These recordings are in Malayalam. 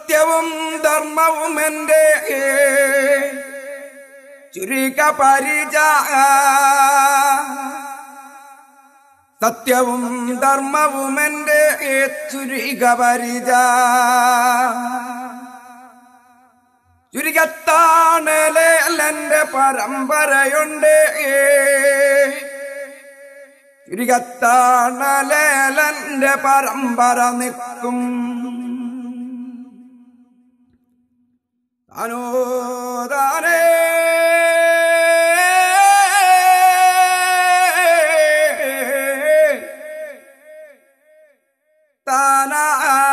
സത്യവും ധർമ്മവും എൻ്റെ ചുരുക പരിച സത്യവും ധർമ്മവും എൻ്റെ ചുരുക പരിച ചുരുകത്താണേലെന്റെ പരമ്പരയുണ്ട് ചുരുകത്താണേലെന്റെ പരമ്പര നിൽക്കും താനോ താനേ താനാ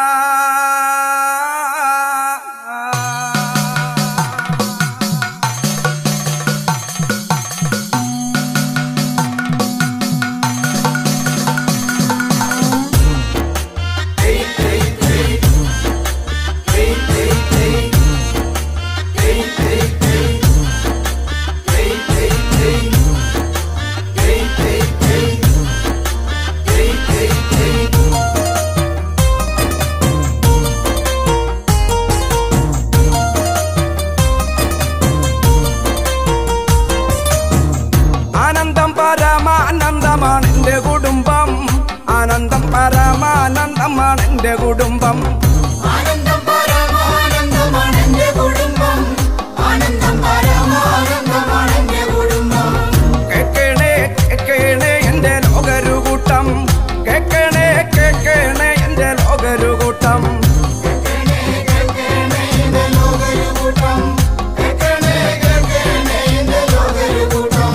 പരമാനന്ദമാണെന്റെ കുടുംബം ആനന്ദം പരമാനന്ദമാണെന്റെ കുടുംബം ആനന്ദം പരമാനന്ദമാണെന്റെ കുടുംബം ആനന്ദം പരമാനന്ദമാണെന്റെ കുടുംബം കേക്കണേ കേക്കണേ എന്റെ ലോകരു കൂട്ടം കേക്കണേ കേക്കണേ എന്റെ ലോകരു കൂട്ടം കേക്കണേ കേക്കണേ എന്റെ ലോകരു കൂട്ടം കേക്കണേ കേക്കണേ എന്റെ ലോകരു കൂട്ടം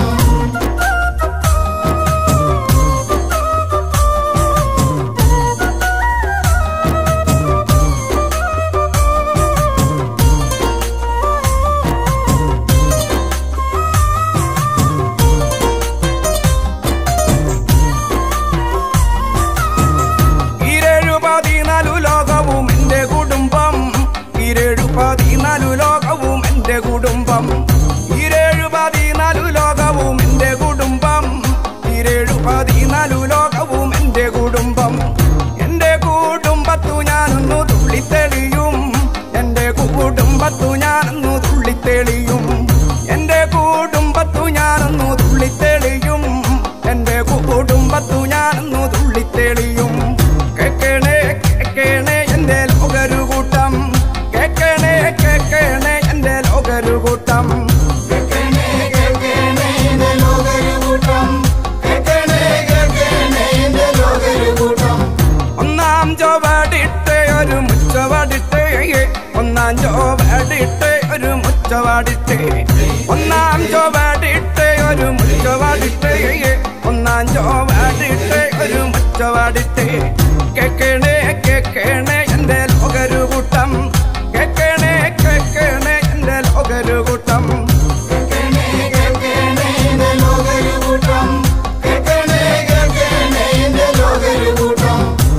ലോകവും എന്റെ കുടുംബം ഈരേഴു 14 ലോകവും എന്റെ കുടുംബം ഈരേഴു 14 ലോകവും എന്റെ കുടുംബം എന്റെ കുടുംബത്തു ഞാനൊന്നു തുള്ളിത്തെളിയും എന്റെ കുടുംബത്തു ഞാനൊന്നു തുള്ളിത്തെളിയും എന്റെ കുടുംബത്തു ഞാനൊന്നു തുള്ളിത്തെളിയും എന്റെ കുടുംബത്തു ഞാനൊന്നു തുള്ളിത്തെളിയും കേക്കണേ കേക്കണേ എന്റെ ലോകരു കൂട്ടം കേക്കണേ കേക്കണേ എന്റെ ലോകരു കൂട്ടം കേക്കണേ കേക്കണേ എന്റെ ലോകരു കൂട്ടം കേക്കണേ കേക്കണേ എന്റെ ലോകരു കൂട്ടം ഒന്നാം ചുവടിട്ട് ഒരു മുച്ചവടിട്ട് ഒന്നാം ചുവടിട്ട് ഒരു മുച്ചവടിട്ട് ഒന്നാം ചുവടിട്ട് ഒരു മുച്ചവടിട്ട് ഒന്നാം ചുവടിട്ട് ഒരു മുച്ചവടിട്ട് കേക്കണേ കേക്കണേ എന്റെ ലോകരു കൂട്ടം കേക്കണേ കേക്കണേ എന്റെ ലോകരു കൂട്ടം കേക്കണേ കേക്കണേ എന്റെ ലോകരു കൂട്ടം കേക്കണേ കേക്കണേ എന്റെ ലോകരു കൂട്ടം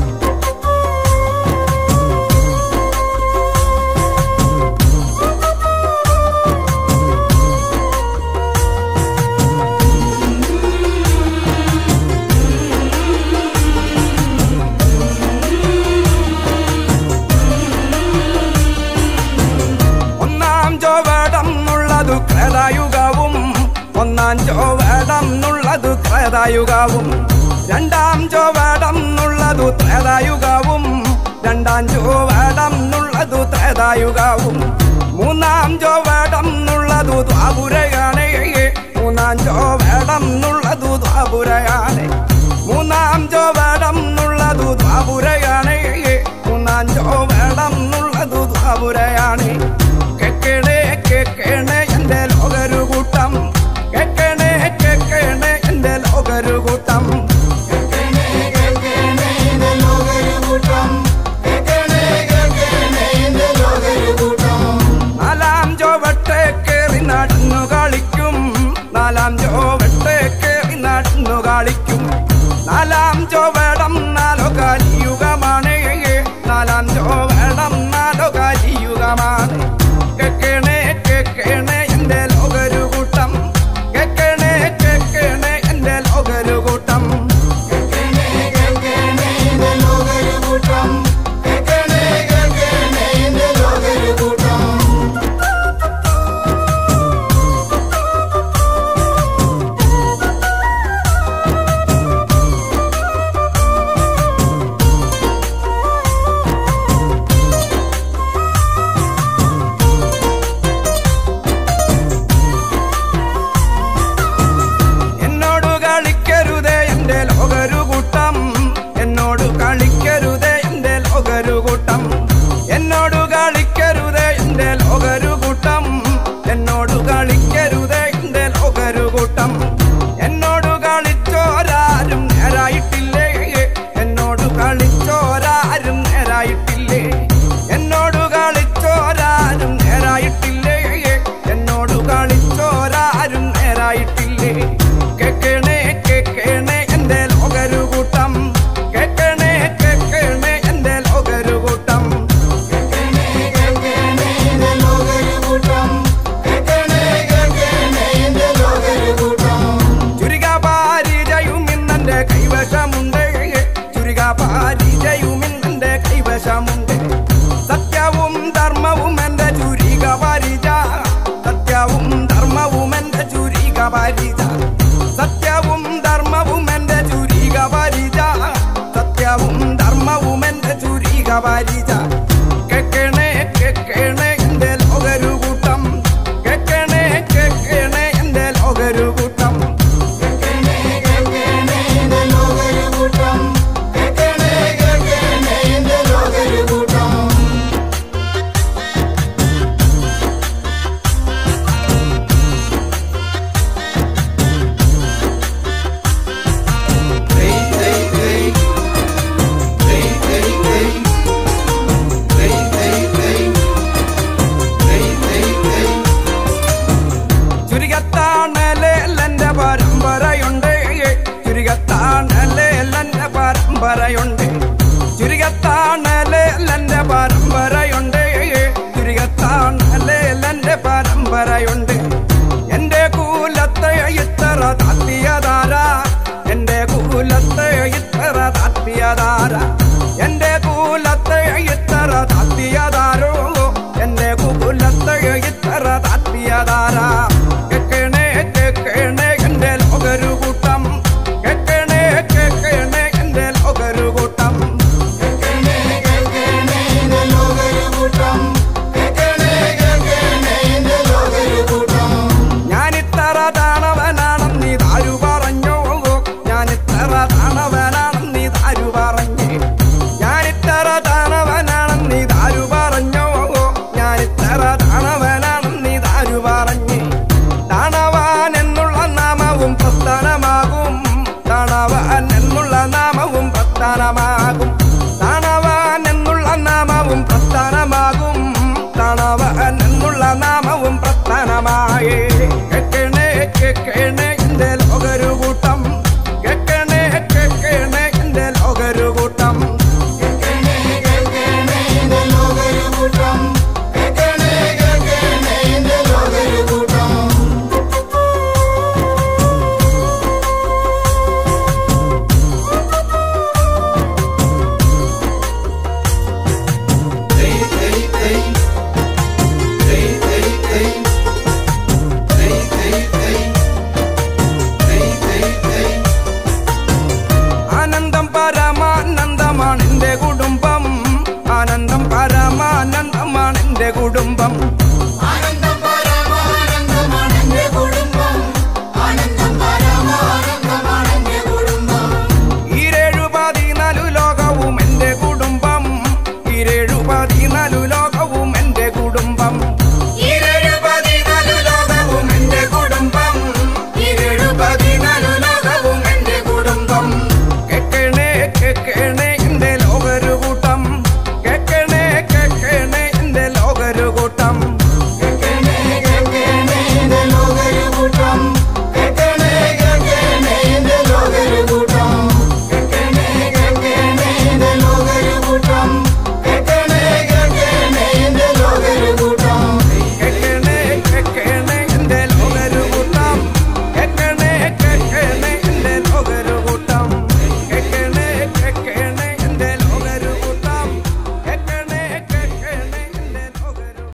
യുഗവും ഒന്നാം ചോവേടം നുള്ളതു ത്രേതായുഗവും രണ്ടാം ചോവേടം നുള്ളതു ത്രേതായുഗവും രണ്ടാം ചോവേടം നുള്ളതു ത്രേതായുഗവും മൂന്നാം ചോവേടം നുള്ളതു ദ്വാപുരയാണ് മൂന്നാം ചോവേടം നുള്ളതു ദ്വാപുരയാണ് മൂന്നാം ചോവേടം നുള്ളതു ദ്വാപുരയാണ് മൂന്നാം ചോവേടം നുള്ളതു ദ്വാപുരയാണ് കേക്കണേ കേക്കണേ എന്റെ ലോകരു കൂട്ടം കേക്കണേ കേക്കണേ എന്റെ ലോകരു കൂട്ടം കേക്കണേ കേക്കണേ എന്റെ ലോകരു കൂട്ടം കേക്കണേ കേക്കണേ എന്റെ ലോകരു കൂട്ടം നാലാം ചുവട്ടെ കേറി നടന്നു കളിക്കും നാലാം ചുവട്ടെ കേറി നടന്നു കളിക്കും നാലാം ചുവടം നാലോ കാലിയുഗമാണ് നാലാം ചുവടം നാലോ കാലിയുഗമാണ് എന്നോട് കളിക്കരുതേ എന്റെ ലോകരു കൂട്ടം എന്നോട് കളിക്കരുതേ എന്റെ ലോകരു കൂട്ടം എന്നോട് കളിച്ചോരാരും നേരായിട്ടില്ലേ എന്നോട് കളിച്ചോരാരും നേരായിട്ടില്ലേ എന്നോട് കളിച്ചോരാരും നേരായിട്ടില്ലേ എന്നോട് കളിച്ചോരാരും നേരായിട്ടില്ലേ കേക്കണേ കേക്കണേ എന്റെ ലോകരു കൂട്ടം കേക്കണേ കേക്കണേ എന്റെ ലോകരു കൂട്ടം കേൾക്കണേ കേൾക്കണേ എന്റെ ലോകരു കൂട്ടം കേൾക്കണേ കേൾക്കണേ എന്റെ ലോകരു കൂട്ടം ചുരിക പാരിജയും ഇന്നെന്റെ കൈവശമുണ്ട് ചുരിക പാരിജയും ഇന്നെന്റെ കൈവശമുണ്ട് സത്യവും ധർമ്മവും എന്റെ ചുരിക പാരിജ സത്യവും ധർമ്മവും എന്റെ ചുരിക പാരിജ സത്യവും ധർമ്മവും എന്റെ ചുരിക പാരിജ സത്യവും ധർമ്മവും എന്റെ ചുരിക പാരിജ കേക്കണേ കേക്കണേ എന്റെ ലോകരു കൂട്ടം കേക്കണേ കേക്കണേ എന്റെ ലോകരു കൂട്ടം കേൾക്കണേ കേൾക്കണേ എന്റെ ലോകരു കൂട്ടം കേൾക്കണേ കേൾക്കണേ എന്റെ ലോകരു കൂട്ടം ചുരികത്താണലേലെന്റെ പരമ്പരയുണ്ട് ചുരികത്താണലേലെന്റെ പരമ്പരയുണ്ട് ചുരികത്താണലേലെന്റെ പരമ്പരയുണ്ട് ചുരികത്താണലേലെന്റെ പരമ്പരയുണ്ട് എന്റെ കൂലത്തെ ഇത്ര താത്തിയതാര എന്റെ കൂലത്തെ ഇത്ര താത്തിയതാര എന്റെ കൂലത്തെ ഇത്ര താത്തിയതാരോ എന്റെ കൂലത്തെ ഇത്ര താത്തിയതാര കേക്കണേ കേക്കണേ എന്റെ ലോകരു കൂട്ടം കേക്കണേ കേക്കണേ എന്റെ ലോകരു കൂട്ടം കേൾക്കണേ കേൾക്കണേ എന്റെ ലോകരു കൂട്ടം കേൾക്കണേ കേൾക്കണേ എന്റെ ലോകരു കൂട്ടം ഞാനിത്ര താണവനാണെന്ന് താരു പറഞ്ഞോ ഞാനിത്ര താണവനാണെന്ന് താരു പറഞ്ഞേ ഞാനിത്ര താണവനാണെന്ന് താരു പറഞ്ഞോ ഞാനിത്ര താണവനാണെന്ന് താരു പറഞ്ഞേ താണവാൻ എന്നുള്ള നാമവും പ്രസ്ഥാനമാകും താണവാൻ എന്നുള്ള നാമവും പ്രസ്ഥാനമാകും താണവാൻ എന്നുള്ള നാമവും പ്രസ്ഥാനമാകും താണവാൻ എന്നുള്ള നാമവും പ്രസ്ഥാനമായേ കേക്കണേ കേക്കണേ എന്റെ ലോകരു കൂട്ടം കേക്കണേ കേക്കണേ എന്റെ ലോകരു കൂട്ടം കേൾക്കണേ കേൾക്കണേ എന്റെ ലോകരു കൂട്ടം കേൾക്കണേ കേൾക്കണേ എന്റെ ലോകരു കൂട്ടം ആനന്ദം പരമാനന്ദമാണ് എന്റെ കുടുംബം ആനന്ദം പരമാനന്ദമാണ് എന്റെ കുടുംബം